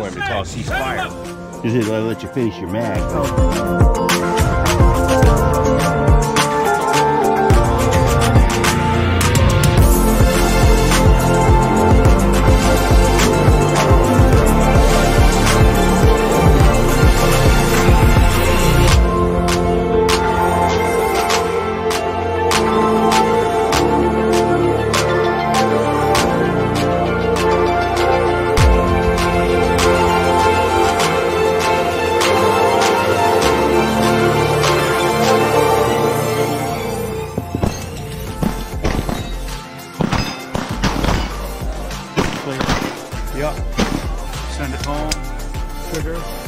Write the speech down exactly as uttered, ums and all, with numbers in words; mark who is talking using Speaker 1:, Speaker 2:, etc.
Speaker 1: him until I cease fire.
Speaker 2: Because it'll let you finish your mag.
Speaker 3: Yep. Send it home. Trigger.